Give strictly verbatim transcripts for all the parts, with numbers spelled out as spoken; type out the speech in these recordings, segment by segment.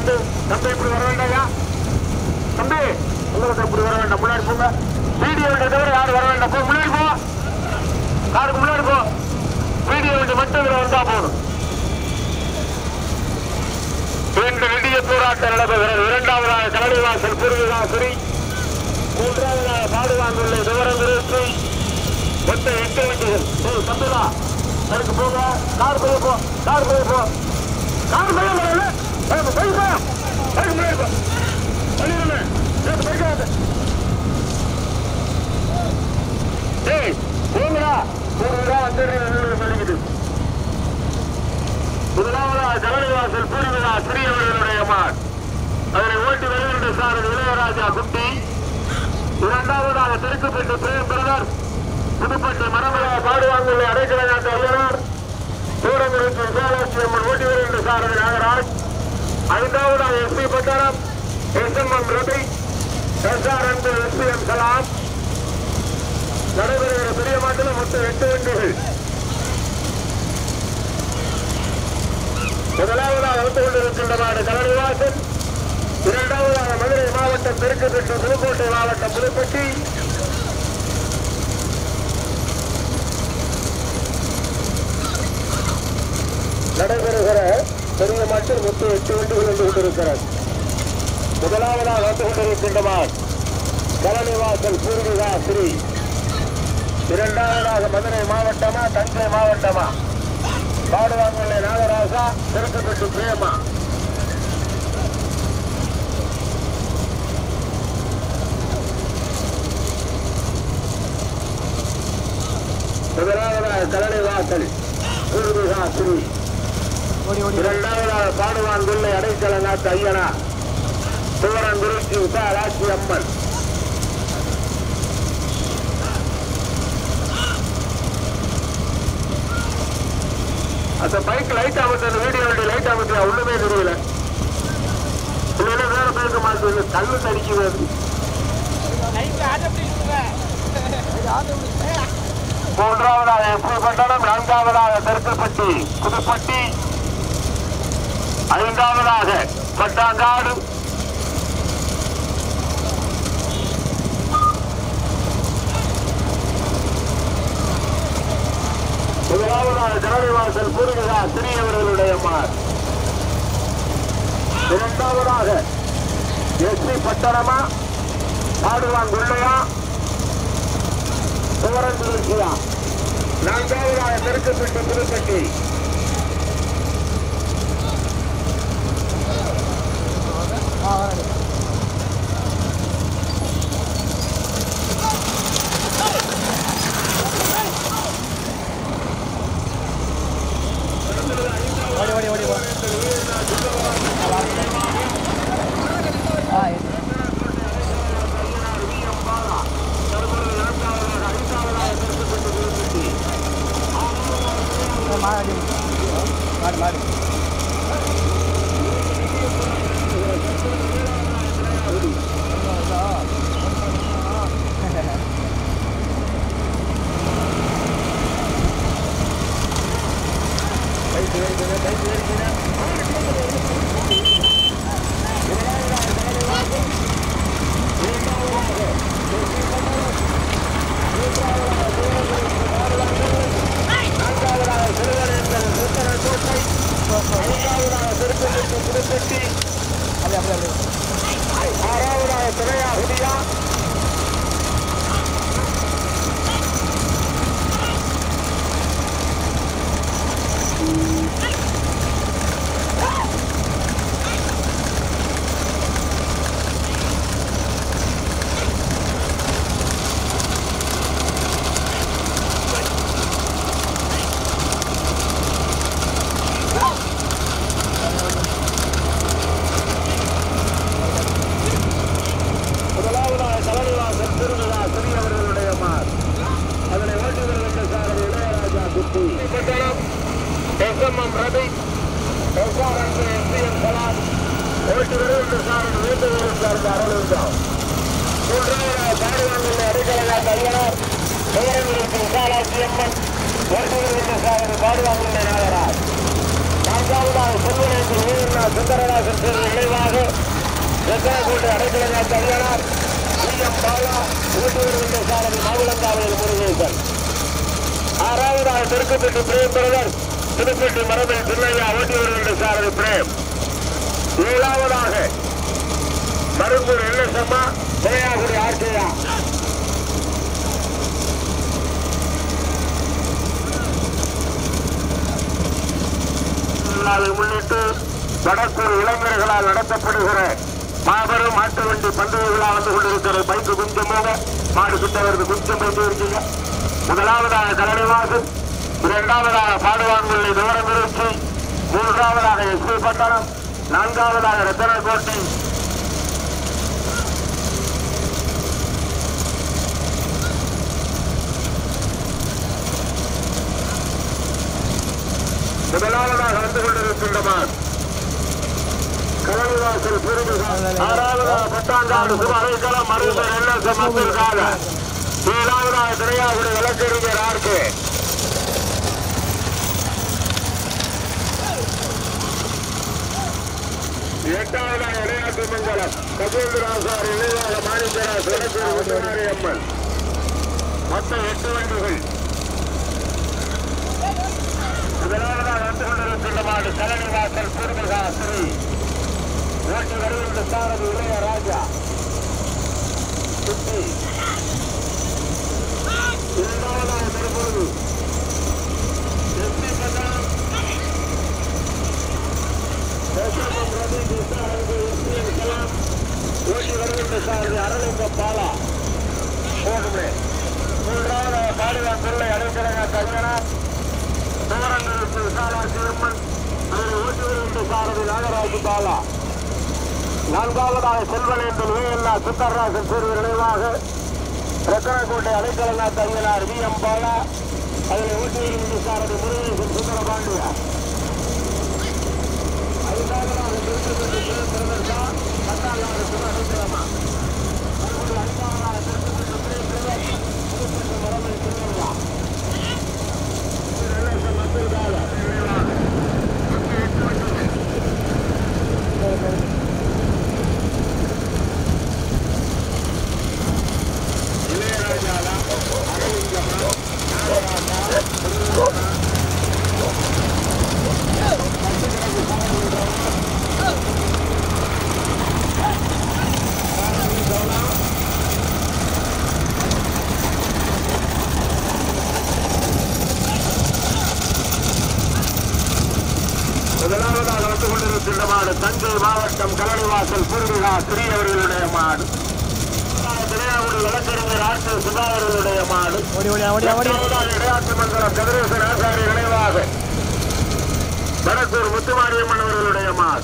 தம்பி தம்பி இப்படி வர வேண்டாயா தம்பி உங்களுக்கு இப்படி வர வேண்டாம் முன்னாடி போங்க வீடியோ வண்டி தவிர யாரும் வர வேண்டாம் போ முன்னாடி போ காருக்கு முன்னாடி போ வீடியோ வண்டி மட்டும் இதுல வந்தா போதும் இன்று நெடிய போராட்டம் நடத்துகிறது இரண்டாவதாக கலடிவாசல் பூர்வீகாசுரி மூன்றாவதாக பாடுவாங்குள்ள விவரங்குறிச்சி மொத்த எட்டு வண்டிகள் தம்பிதா அதுக்கு போக கார் போய் போ கார் போய் போ கார் போய் போய் போ முன்னாடி போ பண்ணிடுறேன் போய்க்காது ஏய் போங்கடா பூர்வீகா வந்துடுறீங்க சொல்லிக்கிட்டு முதலாவதாக கலடிவாசல் பூர்வீகா சிறியவர்களுடைய மான் அதனை ஓட்டி வருகின்ற சார் இளையராஜா குட்டி இரண்டாவதாக திருக்குப்பட்டு பிரேம் பிரதர் புதுப்பட்டு மரமலை பாடுவாங்குள்ள அடைக்கலநாட்டு ஐயனார் சூரங்குறிச்சி விசாலாட்சி அம்மன் ஓட்டி வருகின்ற சாரதி நாகராஜ் ஐந்தாவதாக எஸ் பி பட்டாரம் S M M Ravi S R Anbu S P M Kalam நடைபெறுகிற பெரிய மாட்டில் மொத்தம் எட்டு வண்டிகள் முதலாவதாக வந்து கொண்டிருக்கின்ற மாடு கலடிவாசல் இரண்டாவதாக மதுரை மாவட்டம் தெற்குப்பட்டு புதுக்கோட்டை மாவட்டம் புதுப்பட்டி நடைபெறுகிற பெரிய மாட்டில் மொத்தம் எட்டு வண்டிகள் வந்து கொண்டிருக்கிறது முதலாவதாக வந்து கொண்டிருக்கின்ற மாடு கலடிவாசல் பூர்வீகா ஸ்ரீ இரண்டாவதாக மதுரை மாவட்டமா தஞ்சை மாவட்டமா பாடுவாங்குள்ள நாகராசா திருக்கப்பட்டு பிரேமா முதலாவதாக கலடிவாசல் பூர்வீகா ஸ்ரீ இரண்டாவதாக பாடுவாங்குள்ள அடைக்கலநாட்டு ஐயனா சூரங்குறிச்சி விசாலாட்சி அம்மன் அந்த பைக் லைட் ஆகுது வீடியோ லைட் ஆகுது ஒண்ணுமே தெரியல இல்லைன்னா வேற பேச மாட்டேங்குது கல்லு தடிக்கிறது மூன்றாவதாக எப்படி பட்டணம் நான்காவதாக தெற்குப்பட்டி புதுப்பட்டி ஐந்தாவதாக பட்டாங்காடு முதலாவதாக கலடிவாசல் பூர்வீகா சிறியவர்களுடைய மார் இரண்டாவதாக எஸ் பி பட்டணமா பாடுவாங்குள்ளையா சுவரங்குறிச்சியா நான்காவதாக தெற்குப்பட்டு புதுப்பட்டி மாடு மாடு ஆறாவதாக துணையா ஹுதியா S M M Ravi S R Anbu S P M Kalam ஓட்டு வருகின்ற சாரன் வேண்டுகோள் சார்ந்த அருள்தான் மூன்றாவதாக பாடுவாங்குள்ள அடைக்கலநாட்டு ஐயனார் சூரங்குறிச்சி விசாலாட்சி அம்மன் ஓட்டு வருகின்ற சாரன் பாடுவாங்குள்ள நாகராஜ் நான்காவதாக செல்வனேந்தில் வீரனா சுந்தரராசன் சேர்ந்த நினைவாக வெங்கடக்கோட்டை அடைக்கலங்க தனியானார் டி எம் பாலா ஊட்டி வருகின்ற சாரதி மாவிளங்காவையில் முருகேசன். ஆறாவதாக தெற்குப்பட்டி பிரேம் பிரதர் திருப்பட்டி மரபில் சின்னையா ஓட்டி வருகின்ற சாரதி பிரேம். ஏழாவதாக மருங்கூர் எல்எஸ்எம்மா திரையாகுடி ஆர்கேயா. முன்னிட்டு வடக்கூர் இளைஞர்களால் நடத்தப்படுகிற மாபெரும் மாட்டு வண்டி பந்தயங்களாக வந்து கொண்டிருக்கிற பைக்கு கொஞ்சமாக மாடு கிட்ட வருது, கொஞ்சம் பைக்கு இருக்கீங்க. முதலாவதாக கலனிவாசன், இரண்டாவதாக பாடுவான்முல்லை தூரமிருச்சி, மூன்றாவதாக எஸ்பி பட்டணம், நான்காவதாக ரத்தனக்கோட்டை, முதலாவதாக வந்து கொண்டிருக்கின்றனர் கலனிவாசல் பெருமிகார், ஆறாவதாக பட்டாங்காடு சுமரைக்களம் மருந்தர் எல்எஸ்எம் அப்துல்காக, ஏழாவதாக திரையாகுடி வழக்கறிஞர் ஆர்கே, எட்டாவதாக விளையாட்டு மங்கலம் கஜேந்திராசார் நினைவாக மாணிக்கராஜ் வடக்கூர் முத்துமாரி அம்மன். மொத்தம் எட்டு வண்டிகள். முதலாவதாக வந்து கொண்டிருக்கின்ற மாடு கலனிவாசல் பெருமிகா ஸ்ரீ ஓட்டி வருகின்ற சாரதி இளையராஜா சுத்தி. இரண்டாவதாக தற்பொழுது எஸ்பி பட்டணம் ரவி கிருஷ்ணாரங்கு எஸ்பிஎன் கலாம் ஓட்டி வருகின்ற சாரதி அரளிங்க பாலா போடுமே. மூன்றாவதாக பாடுவான் பிள்ளை அடைக்கலங்க கல்யாணா தோரங்களுக்கு விசாலாட்சி அம்மன் அதனை ஓட்டி வருகின்ற சாரதி நாகராஜு பாலா. நான்காவதாக செல்வனேந்தல் வீஎல்லா சுந்தரராசன் சேர்வு நினைவாக ரத்தனக்கோட்டை அடைக்கலநாத் ஐயனார் வி எம் பாலா அதனை ஓட்டி வருகின்ற சாரதி முருகேசன் சுந்தரபாண்டியா. ஐந்தாவதாக திருப்பதி பிரதர்ஷா பத்தாவதாக சுமரமா ஐந்தாவதாக திருப்பதி திருப்பதி மரபை திருவள்ளா முதலாவதாக வந்து கொண்டிருக்கின்ற மாடு தஞ்சை மாவட்டம் கலனிவாசல் பூர்விகா ஸ்ரீ அவர்களுடைய மாடு. திரையாகுடி வழக்கறிஞர் ஆட்சி சுதா அவர்களுடைய மாடு. இடையாற்று மங்கலம் கதிரேசன் ஆசாரி நினைவாக வடக்கூர் முத்துமாரியம்மன் அவர்களுடைய மாடு.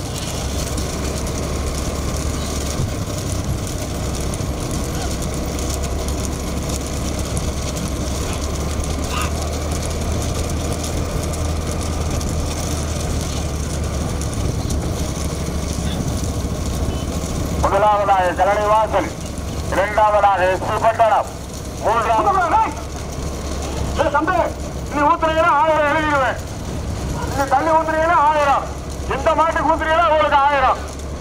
முதலாவதாக கலனிவாசல், இரண்டாவதாக எஸ்பி பட்டணம், மூன்றாவது தம்பி நீ ஊத்துறீங்கன்னா ஆயிரம் எழுதிடுவேன். நீ தண்ணி ஊத்துறீங்கன்னா ஆயிரம், எந்த மாட்டுக்கு ஊத்துறீங்கன்னா உங்களுக்கு ஆயிரம்.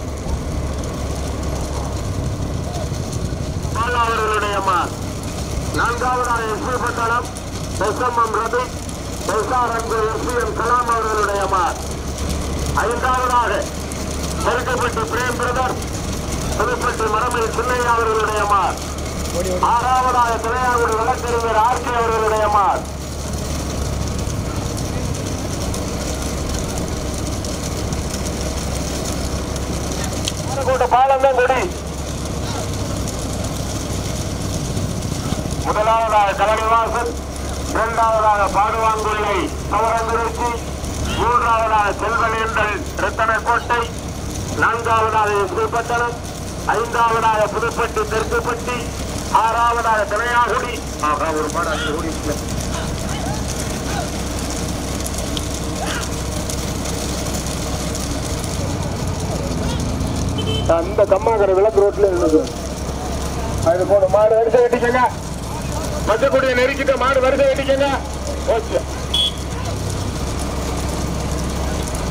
அவர்களுடைய நான்காவதாக எஸ்பி பட்டணம் எஸ் எம் எம் ரவி எஸ்ஆர்என்பு எஸ்பிஎம் கலாம் அவர்களுடைய மார். ஐந்தாவதாக பெருக்கப்பட்டு பிரேம் பிரதர் புதுப்பட்டி மரபை சின்னையா அவர்களுடைய மார். ஆறாவதாக திரையாகுடி வழக்கறிஞர் ஆர்கே அவர்களுடைய மார். பாலம் கொடி. முதலாவதாக கலனிவாசல், இரண்டாவதாக பாடுவாங்குள்ளை சவரந்திருச்சி, மூன்றாவதாக செல்வனேந்தல் ரத்தனக்கோட்டை, நான்காவதாக எஸ்பி பட்டணம், ஐந்தாவதாக புதுப்பட்டி தெற்குப்பட்டி, ஆறாவதாக திரையாகுடி. ஆகா ஒரு மாடு அஞ்சு கூடி அந்த கம்மாக்கரை விளக்கு ரோட்ல இருந்தது. அது போன மாடு வரிசை வெட்டிக்கங்க, மஞ்சக்கூடிய நெருக்கிட்ட மாடு வரிசை வெட்டிக்கங்க. ஓகே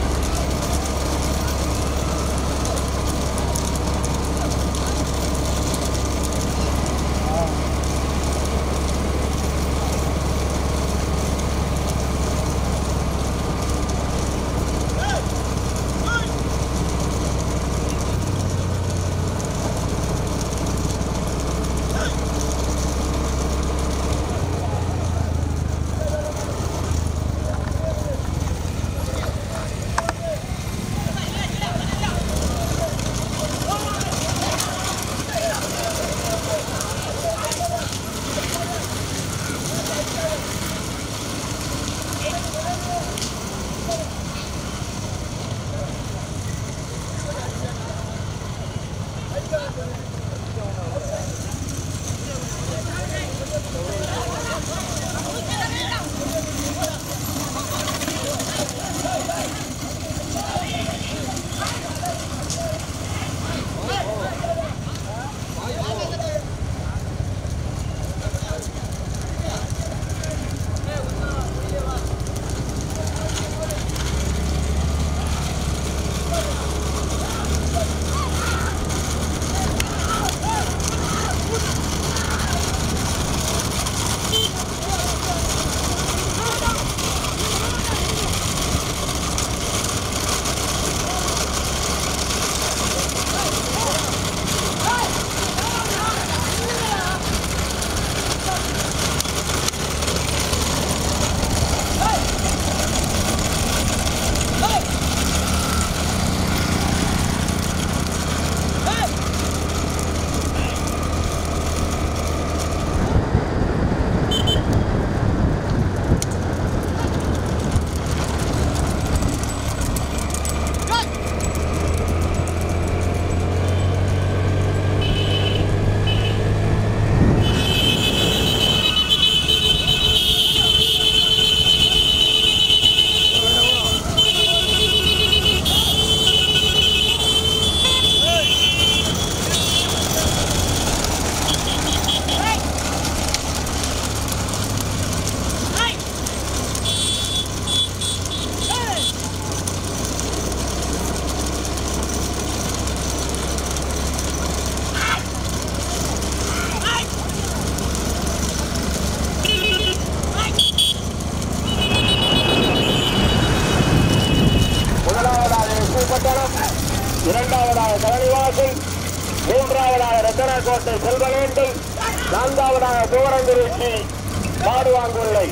ரத்தனக்கோட்டை செல்வனேந்தல், நான்காவதாக தூரங்குறிச்சி பாடுவாங்குள்ளை,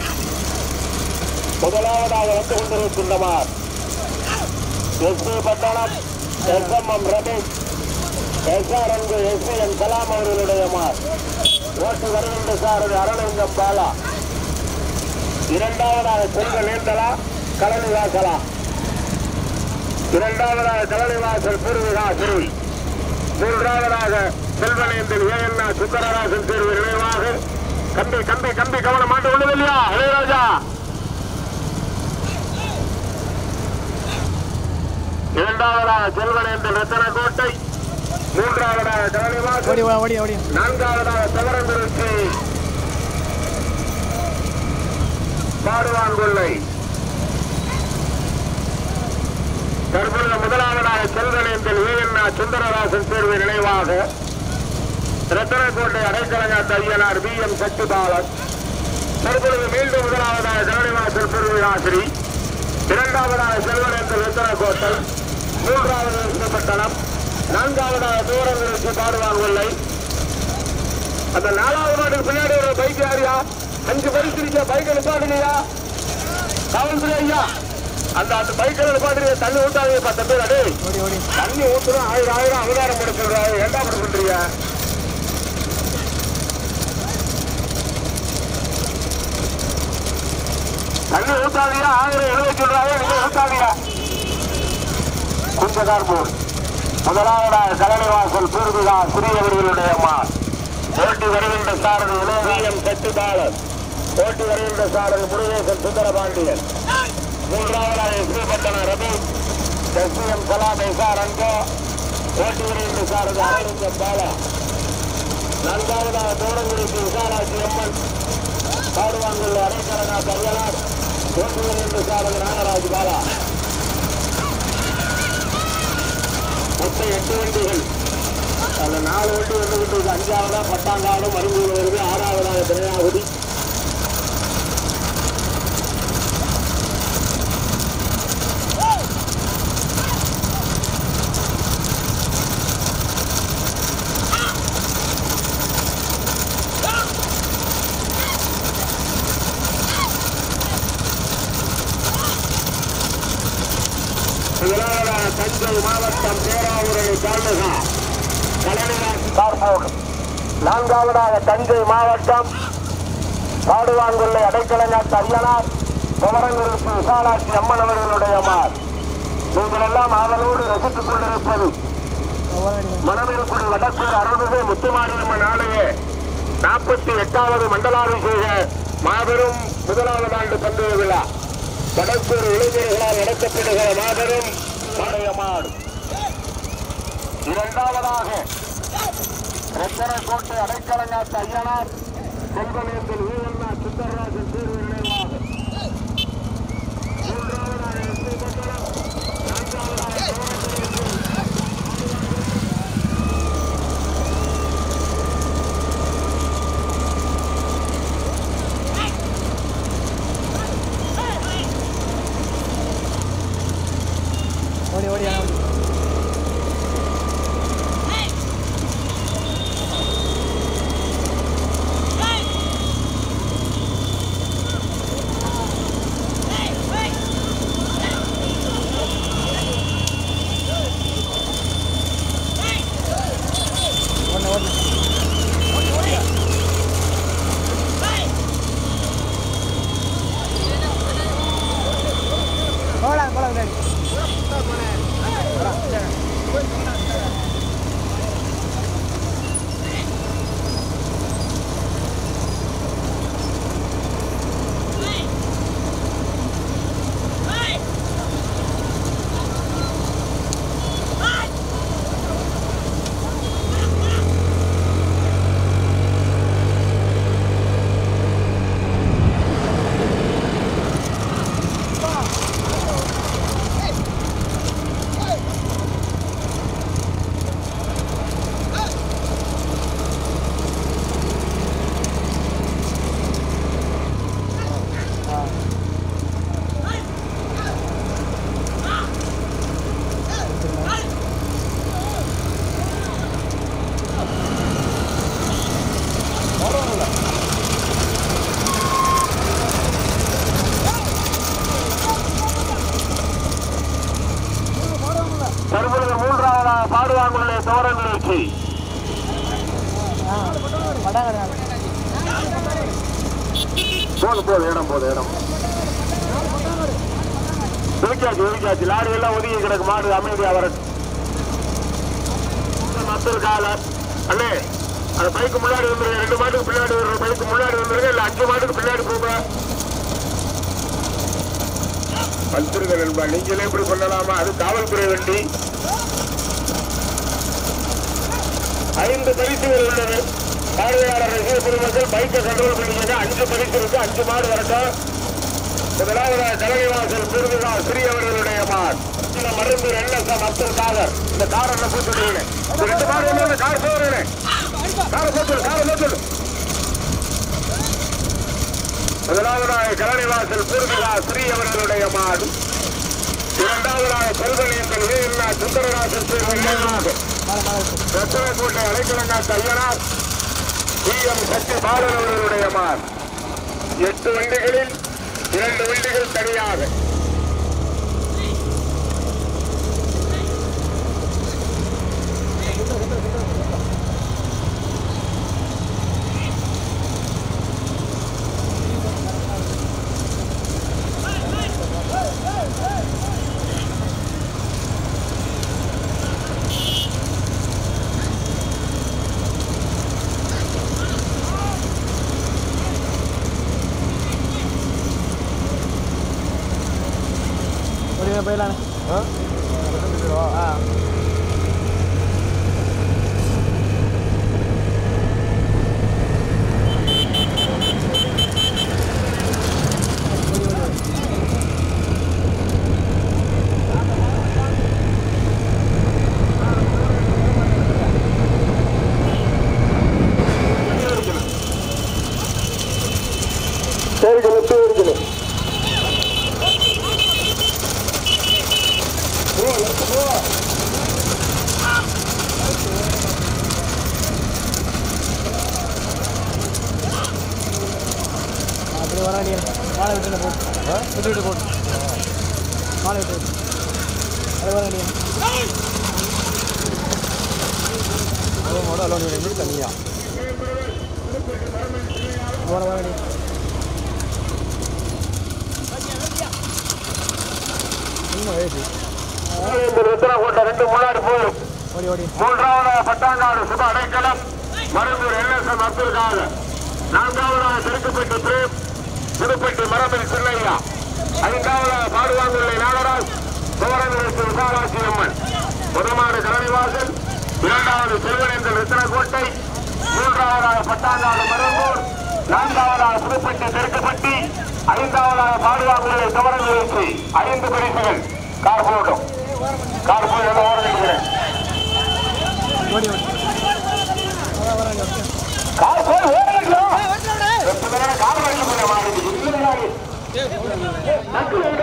முதலாவதாக வந்து கொண்டிருக்கின்றனர் எஸ் பி பட்டணம், S M M Ramesh, S R Anbu, S C N Kalam அவர்களுடைய மார். ஓட்டு வருகின்ற சாரதி அரவிந்தம் பாலா. இரண்டாவதாக செல்வ நேந்தலா கலனிவாசலா, இரண்டாவதாக கலனிவாசல் பூர்விகா சிறுவி, மூன்றாவதாக செல்வனேந்தல் ஏஎன்ஆ சுந்தரராசன் தேர்வு நினைவாக. கம்பி கம்பி கம்பி கவனம் மாட்டு உள்ளது இல்லையா இளையராஜா? இரண்டாவதாக செல்வனேந்தல் ரத்தனக்கோட்டை, மூன்றாவதாக கலனிவாசல், நான்காவதாக தவறந்திருச்சி பாடுவான்கொள்ளை. தற்பொழுது முதலாவதாக செல்வனேந்தல் ஏஎன்ஆ சுந்தரராசன் தேர்வு நினைவாக ரத்தனக்கோட்டை அடைக்கலங்காட்டு ஐயனார் பி எம் சக்திபாலன். தற்பொழுது மீண்டும் முதலாவதாக கலனிவாசல் பூர்விகாசிரி, இரண்டாவதாக செல்வனேந்தல் ரத்தனக்கோட்டை, மூன்றாவது விருப்பப்பட்டணம், நான்காவதாக தூரங்களுக்கு பாடுவான்கொள்ளை. அந்த நாலாவது மாட்டுக்கு பின்னாடி ஒரு பைக் யாரியா? அஞ்சு பரிசு பைக் நிப்பாடுங்கய்யா, காவல்துறை ஐயா. அந்த அந்த பைக்கில் நிப்பாடுங்க, தண்ணி ஊட்டாதீங்க. பத்து பேர் அடே தண்ணி ஊத்துறோம், ஆயிரம் ஆயிரம் அவதாரம் கொடுத்துருக்காரு. என்ன பண்றீங்க? தண்ணி ஊத்தாதியா, ஆயிரம் எழுத சொல்றாங்க, நீங்க ஊத்தாதியா. குஞ்சகார்பூர் முதலாவதாக கலனிவாசல் பூர்விகா சிறியவர்களுடைய மார். ஓட்டி வருகின்ற சாரதி இளையம் சக்திபாலன், ஓட்டி வருகின்ற சாரதி முருகேசன் சுந்தரபாண்டியன், மூன்றாவதாக ஸ்ரீபட்டன Ravi, S M Kalam, S R அன்போ, ஓட்டி வருகின்ற சாரதி அரவிந்தம் பாலா, நான்காவதாக தோரங்குறிச்சி விசாலாட்சி அம்மன், பாடுவாங்குள்ள அரைக்கலனா கரியனார், ஓட்டி வருகின்ற சாரதி நாகராஜ் பாலா. மொத்தம் எட்டு வண்டிகள், அந்த நாலு வண்டி வந்துகிட்டு இருக்கு. அஞ்சாவதா பத்தாங்காடு மருங்கூர் வருது, ஆறாவதாக திரையாகுதி, தஞ்சை மாவட்டம் பேராவூரணி தாலுகா கலனிவாசி கார்போர்டு, நான்காவதாக தஞ்சை மாவட்டம் பாடுவான்கொள்ளை அடைக்கலங்காட்டு ஐயனார் குமரங்குறிச்சி விசாலாட்சி அம்மன் அவர்களுடைய மார். நீங்கள் எல்லாம் ஆவலோடு ரசித்துக் கொண்டிருப்பது மணமேல்குடி வடக்கூர் அருள்மிகு முத்துமாரியம்மன் ஆலய நாற்பத்தி எட்டாவது மண்டலாபிஷேக மாபெரும் முதலாவது ஆண்டு பந்தய விழா வடக்கூர் இளைஞர்களால் நடத்தப்படுகிற மாபெரும் மாடு. இரண்டாவதாக ரத்தனக்கோட்டை அடைக்கலங்காட்டு ஐயனார் செல்வனேந்தல் ஏஎன்ஆ சுந்தரராஜன் தேர்வு நினைவாக. மூன்றாவதாக எஸ்பி பட்டணம், நான்காவதாக ஓடி ஓடி பாடுவாங்களுடைய சோர நிகழ்ச்சி போது போது இடம் போது இடம் ஒதுக்காச்சு ஒதுக்காச்சு லாரி எல்லாம் ஒதுக்கி கிடக்கு மாடு அமைதியா வரட்டும் மத்தொரு காலர் அண்ணே அந்த பைக்கு முன்னாடி வந்துருங்க ரெண்டு மாட்டுக்கு பின்னாடி வர்ற பைக்கு முன்னாடி வந்துருங்க இல்ல அஞ்சு மாட்டுக்கு பின்னாடி போங்க வந்துருங்க நண்பா நீங்களே இப்படி பண்ணலாமா அது காவல்துறை வண்டி ஐந்து பரிசுகள் உள்ளது பார்வையாளர் ரசிக பொதுமக்கள் பைக்கை கண்ட்ரோல் பண்ணிக்கங்க அஞ்சு பரிசு இருக்கு அஞ்சு மாடு வரட்டும் முதலாவது தலைவாசல் பூர்விகா ஸ்ரீ அவர்களுடைய மாடு மருந்து என்எஸ்எம் அப்துல் காதர் இந்த கார் என்ன போட்டு ரெண்டு மாடு கார் போறேன் காரை போட்டு காரை போட்டு முதலாவதாக கலனிவாசல் பூர்விகா ஸ்ரீ அவர்களுடைய மாடு இரண்டாவதாக செல்வனேந்தன் வீரா சுந்தரராசன் ரத்தனக்கோட்டை அடைக்கலங்காட்டு ஐயனார் டி எம் சக்தி பாலன் அவர்களுடைய மாடு எட்டு வண்டிகளில் இரண்டு வண்டிகள் தனியாக போயிடலாண்ணே ஆ மாலை விட்டு போட்டு விட்டு விட்டு போட்டு மாலை விட்டு அது வர வேண்டிய மாடல் அலோன் எப்படி தனியா வர வர வேண்டிய ரெண்டு முன்னாடி போய் மூன்றாவது பட்டாங்காடு சுப அடைக்கலம் மருந்தூர் என்எஸ்எம் அப்துல் காதர் நான்காவதாக திருக்குப்பட்டி பிரேம் புதுப்பட்டி மரபில் சின்னையா ஐந்தாவதாக பாடுவாங்குள்ளை நாகராஜ் சோரநிலைக்கு விசாலாட்சி அம்மன் முதமாடு கலனிவாசல் இரண்டாவது செல்வனேந்தல் ரத்தனக்கோட்டை மூன்றாவதாக பட்டாங்காடு மருந்தூர் நான்காவதாக புதுப்பட்டி தெற்குப்பட்டி ஐந்தாவதாக பாடுவாங்குள்ளை சோரநிலைக்கு ஐந்து பரிசுகள் கார் போட்டும் கார் போய் ஓட நிற்கிறேன் கார் போய் ஓட கார்